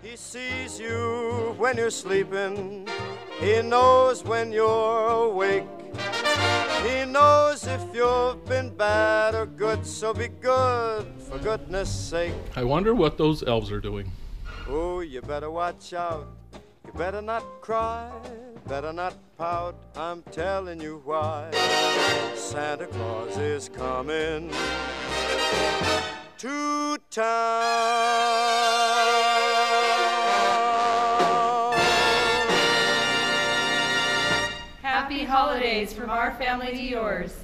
He sees you when you're sleeping. He knows when you're awake. He knows if you've been bad or good, so be good for goodness sake. I wonder what those elves are doing. Oh, you better watch out. You better not cry, better not pout. I'm telling you why. Santa Claus is coming to town. Happy holidays from our family to yours.